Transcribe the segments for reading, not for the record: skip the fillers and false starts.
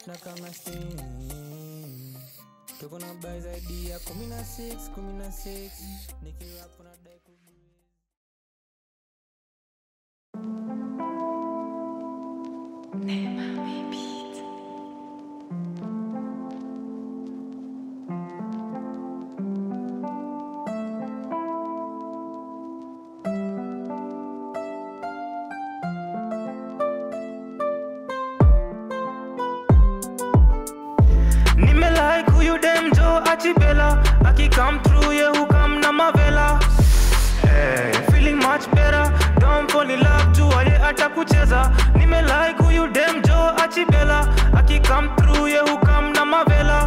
na kama steam. Tuko na bai zaidi ya 16 nikirap na dai Nime like who you dem Joe Achibella. Aki come through, yeah, who come na mavela. Hey, feeling much better. Don't fall in love, jua ye atakucheza. Nime like who you dem Joe Achibella. Aki come through, yeah, who come na mavela.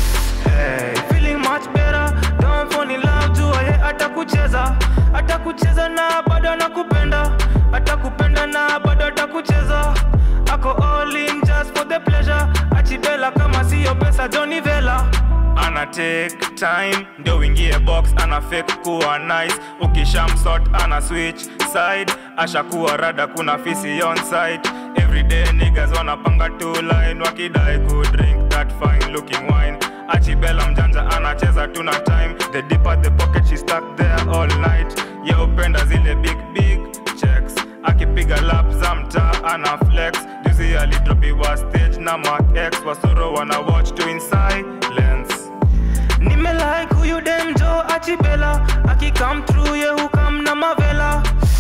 Hey, feeling much better. Don't fall in love, jua ye atakucheza. Atakucheza na bado anakupenda. Atakupenda na bado atakucheza. Ako all in just for the pleasure. Achibella kama siyo pesa Johnny Vela. Ana take time ndio wingie box, ana fake kuwa nice. Ukishamsort ana switch side, ashakuwa rada kuna fisi on site. Everyday niggas wanapanga two line, wakidai ku drink that fine looking wine. Achibella mjanja anacheza tuna time. The deeper the pocket she stuck there all night. Ye upenda zile big checks. Akipiga lap za mtaa ana flex. Juzi alidropiwa stage na Mark X. Wasoro wana watch to in silence. Nime like who you dem Joe Achibella. Aki come through, yeah, who come na mavela.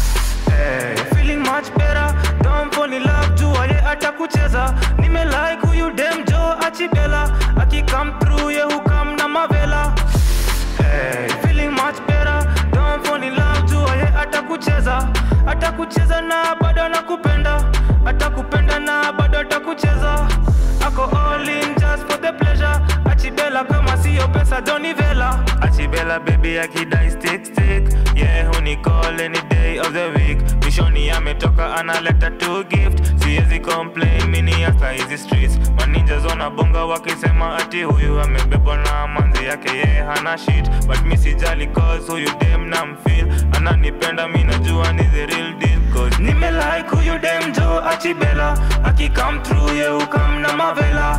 Hey, feeling much better. Don't fall in love, jua ye atakucheza. Nime like who you dem Joe Achibella. Aki come through, yeah, who come na mavela. Hey, feeling much better. Don't fall in love, jua ye atakucheza. Atakucheza na bado anakupenda. Atakupenda na bado atakucheza. Ako all in just for the pleasure. Achibella kama siyo pesa Johnny Vela. Achibella baby akidai stick. Yeah, huni call any day of the week. Mishoni ametoka analeta two gift. Siezi complain mini hasta hizi streets. Maninjas wanabonga wakisema ati huyu amebebwa na manzi yake ye hana shit. But mi sijali cause huyu dem na mfeel. Ananipenda mi najua ni the real deal. Cause nime like huyu dem Joe Achibella. Aki come through, yeah, who come na mavela.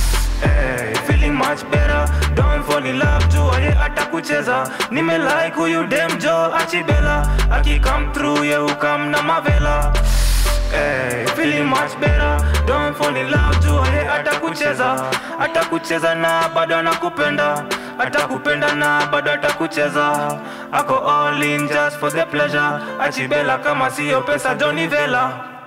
Hey, feeling much better. Don't fall in love, jua ye atakucheza. Nime like who you dem Joe Achibella. Aki come through, yeah, who come na mavela. Hey, feeling much better. Don't fall in love, jua ye atakucheza. Atakucheza na bado anakupenda. Atakupenda na bado atakucheza. Ako all in just for the pleasure. Achibella kama siyo pesa Johnny Vela.